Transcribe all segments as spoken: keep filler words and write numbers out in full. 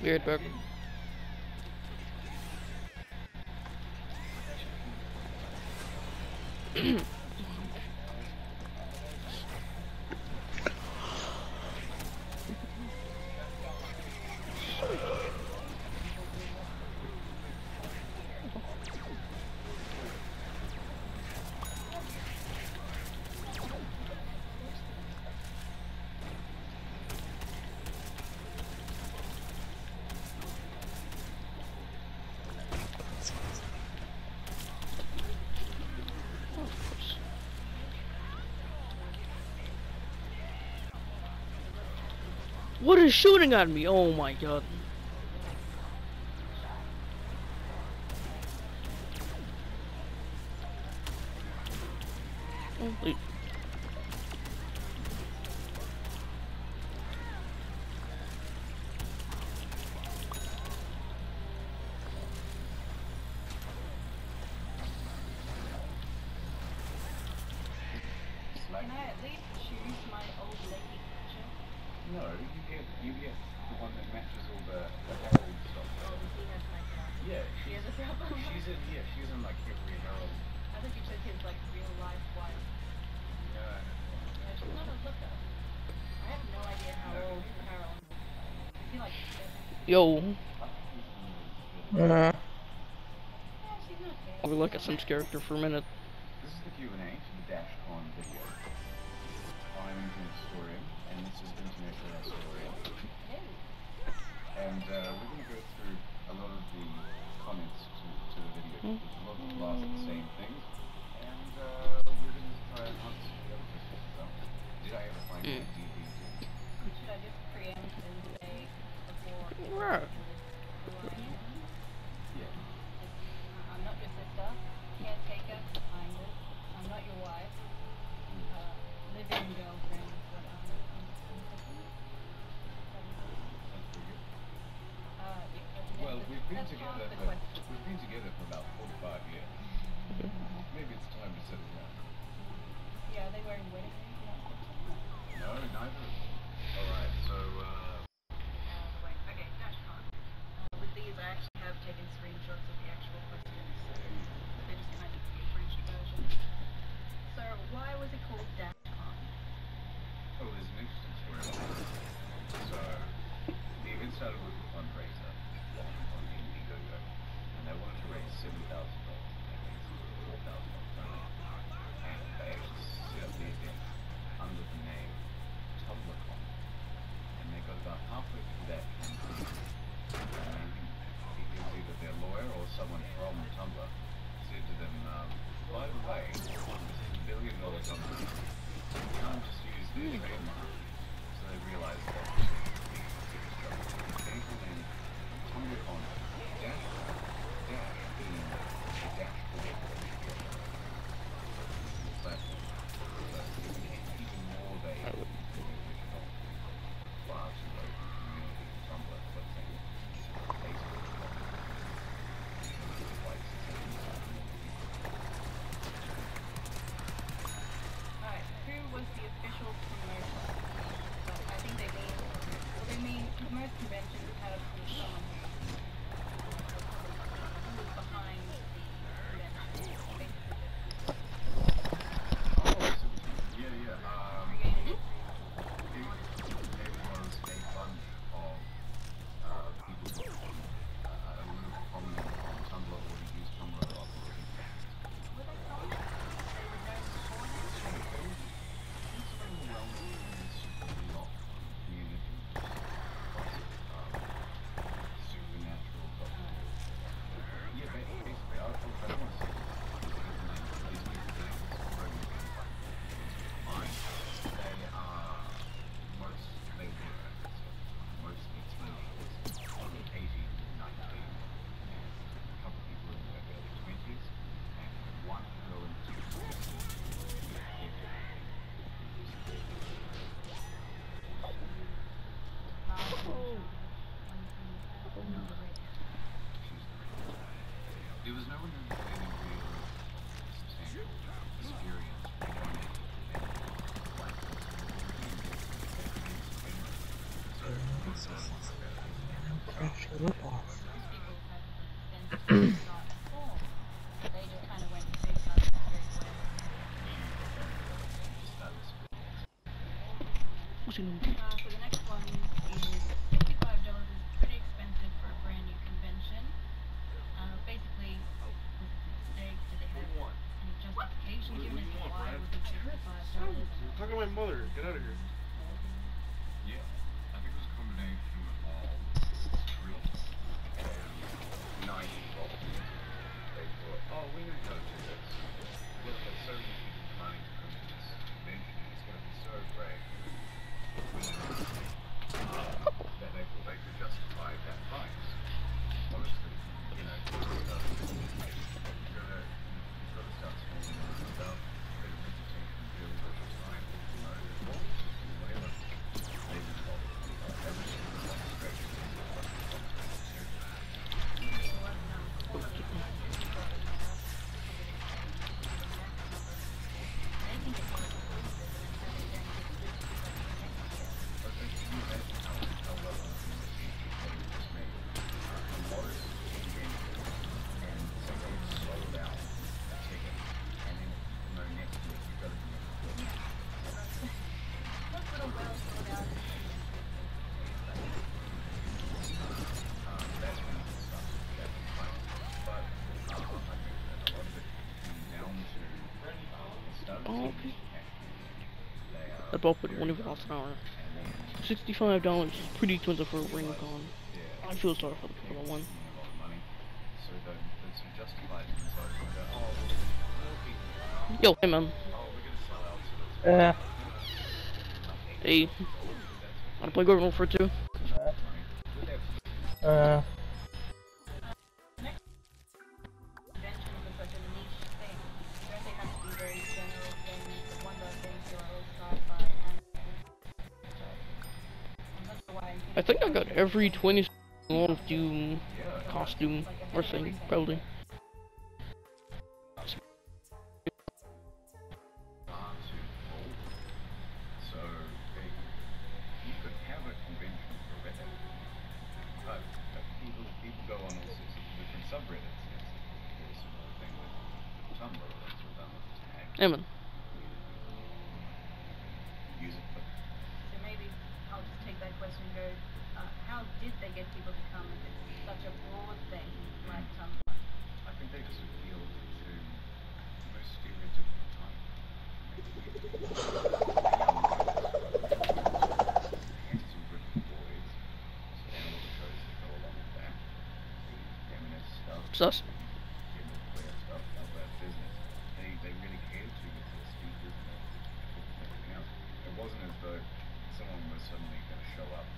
Be right back. What is shooting at me? Oh my god. Holy. Can I at least choose my old lady picture? No, you get you get the one that matches all the, the Herald stuff. Oh, he has like that. Yeah, She has a problem. she's in yeah, she's in like every Herald. I think you took his like real life wife. Yeah. Yeah, she's not a hooker. I have no idea how No. old Harold is. Is he like seventy? Yo. Yeah, Uh, she's not bad. I'll look at some character for a minute. This is the Q and A to the DashCon video. I'm Internet Historian, and this is Internet Historian. Hey. And uh, we're going to go through a lot of the comments to, to the video. Hmm. There's a lot of them ask the same things, and uh, we're going to try and answer the other questions as well. Did I ever find my Mm. D V D? Should I just preempt and say before Right. who I am? Yeah. I'm not your sister, caretaker, kind of. I'm not your wife, uh, living girlfriend, but I'm, I'm, I'm husband. Sounds pretty good. Uh, yeah, that's, Well, that's, we've been that's together half the for question. we've been together for about forty-five years. Maybe it's time to settle down. Yeah, are they wearing wedding rings? No. No, neither. All right, so uh, Uh, wait, okay, DashCon. Uh, with these, I actually have taken screenshots of the actual questions, so but they're just kind of the abridged version. So, why was it called DashCon? oh, there's an interesting story about this. So the event started with a fundraiser on on the Indiegogo, and they wanted to raise seven thousand dollars. They raised four thousand dollars only, and they actually set up the event under the name TumblrCon, and they got about halfway through that campaign, and it was either their lawyer or someone from Tumblr said to them, um, by the way, this is a billion dollars on the line. You can't just use their trademark. So they realized that they changed the name TumblrCon, dash, dash being Actually, look off. most people have extensive start before. They just kind of went to start straight away. What's in Uh, so the next one is sixty-five dollars is pretty expensive for a brand new convention. Uh, basically, was it a mistake? Did they have any justification given as to why it would be sixty-five dollars? I'm talking to my mother. Get out of here. Yeah, I think it was a combination of thrill and naive optimism. They thought, oh, we know how to do this. We'll get so many people money to come to this convention, and it's going to be so great. That they thought they could justify that price. Honestly, you know, you've got to, you've got to start small and stuff, bit of reputation build over time, you know, whatever. They would follow everything from stretching Oh, okay. I bought it one of an hour. Sixty-five dollars is pretty expensive for a ring con. I feel sorry for the people that won. Yo, hey man. Uh, Hey. Wanna play Garden for two? uh, Conventions are such a niche thing. Don't they have to be very general things? But one of those things are all sci-fi anime. I'm not sure why. I think I got every twenty Lord of Doom costume or thing, probably. So they, you could have a convention for Reddit, but, but people people go on all sorts of different subreddits. There's a whole thing with Tumblr that's all done with tags. Hey man. Use it, but So maybe I'll just take that question and go, uh, how did they get people to come if it's such a broad thing like Tumblr? I think they just appeal to the most stereotypical type. Handsome British boys, so they know all the shows that go along with that. The feminist stuff, Sus. gender queer stuff, all that business. They they really cared to with the speakers and everything else. It wasn't as though someone was suddenly going to show up.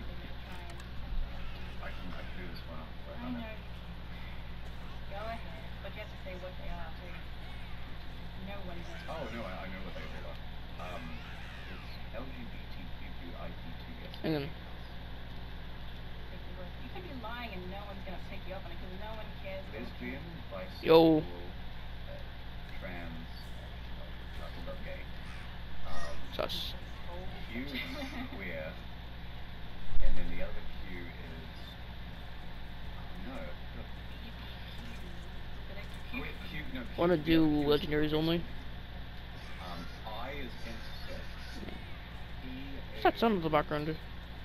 I can I can do this one. I know. Go ahead, but you have to say what they are too. No one knows. Oh no, I, I know what they are. Um, it's L G B T Q I P T S. Hang on. You could be lying and no one's gonna pick you up on it because no one cares. Lesbian, bisexual, Yo. uh, trans, uh, talking about gay. Um, Sus. Q is queer, and then the other Q is oh, no. Q, Q, no, Q, Wanna the do other Q is legendaries only? Um, I is intersex. E What's that is sound in the background? no,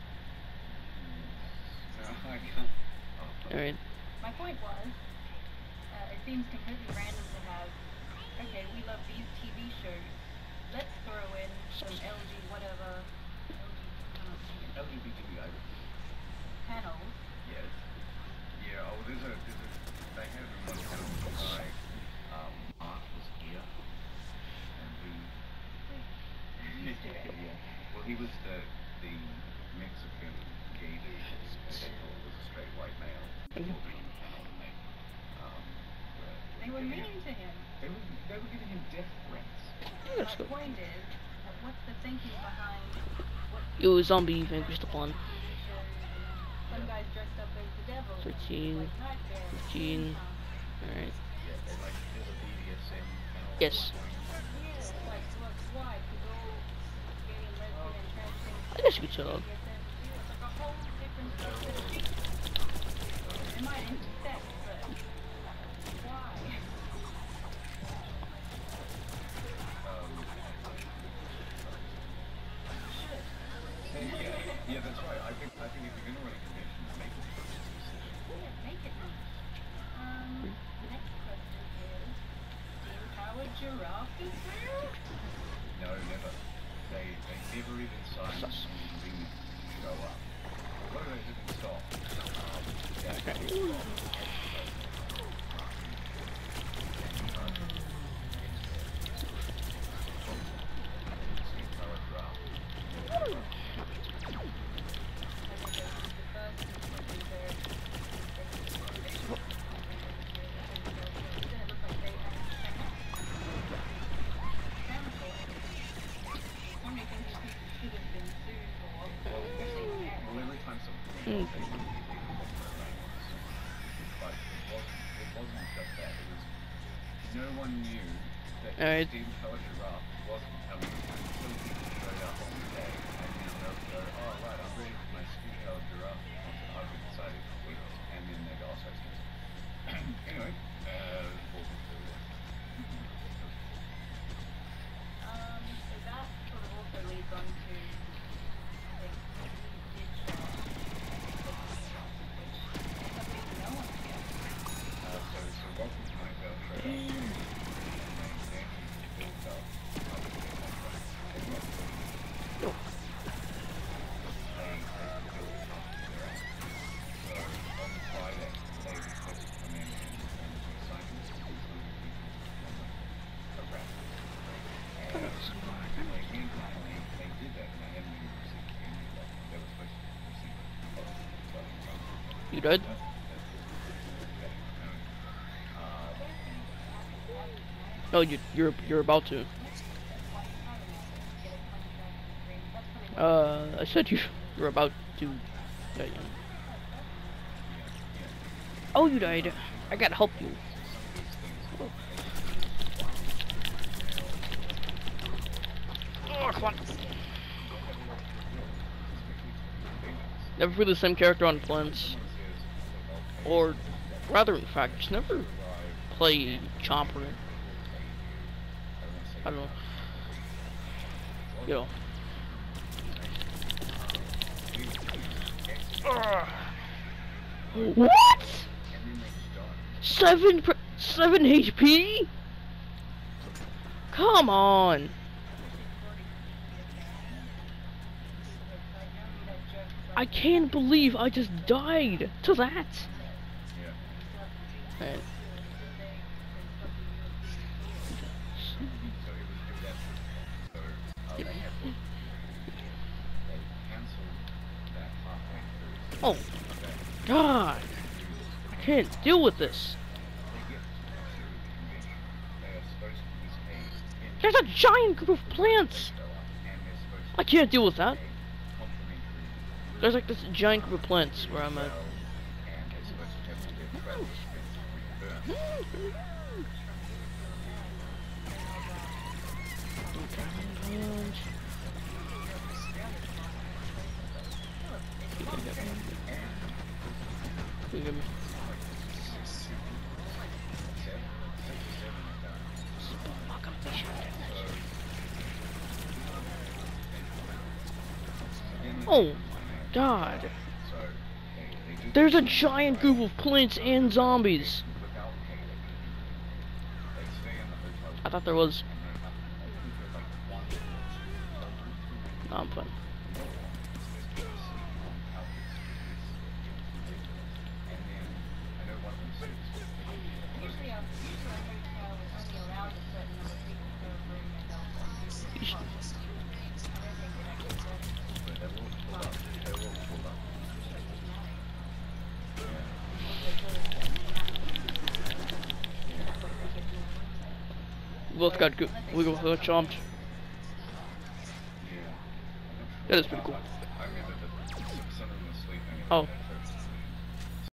I can't. Oh, Alright. My point was, uh, it seems completely random to have, okay, we love these T V shows, let's throw in some L G whatever, L G, I don't know, L G B T Q I. panels. Yes. Yeah, oh, there's a, there's a, they had one film where um, Mark was here, and he, yeah, well, he was the, the Mexican gay dude, and they thought was a straight white male, and he was on the panel, and they, um, were They were giving mean him, to him. they were, they were giving him death threats. Yeah, that's My good. point is, uh, what's the thinking behind what Yo, zombie vanquish the pawn. T V shows and some guys dressed up as the devil, Thirteen. like Night Bear, Fifteen. Alright. Yeah, they like, there's a B D S M panel. Yes. Yeah, like, look, why? Because all gay and lesbian and trans things I guess you could shut up. B D S M, it's like a whole different subject. giraffe as well? No, never. They they never even signed the ring show up. What do they didn't stop? Um, yeah, Mm. But it wasn't, it wasn't just that. It was no one knew that Alright. Steve Color Giraffe wasn't coming until he showed up on the day. And then they'll go, oh right, I'm ready for my Steve Color Giraffe concert. I've been decided for weeks. And then they go, oh, so it's anyway, uh, we'll get to it. Um, so that sort of also leads on to like did show up, which I believe no one yet. Uh, so, so welcome to my girl showed up. And they actually built up up to the contract. They got they, they built up to their own. So on Friday, they were supposed to come in and, and do a signing with two hundred people on the program. And they came and they, they did that, and they hadn't even received any of that. They were supposed to receive it. Oh, twelve months. You did? Oh, you, you're you're about to. Uh, I said you you're about to. Yeah, yeah. Oh, you died. I gotta help you. Oh, come on. Never play the same character on Plants. Or, rather, in fact, just never play Chomper. I don't know. Yo. Ugh. What? Seven per seven H P? Come on. I can't believe I just died to that. Alright. Oh God, I can't deal with this. There's a giant group of plants. I can't deal with that. There's like this giant group of plants where I'm at. Oh God. There's a giant group of plants and zombies. I thought there was. No, I'm fine. Usually our usually our hotel is only allowed a certain number of people per room and also I don't think it actually works. We both got good. We both got chomped. That is pretty cool. I remember that some of them were sleeping. Oh.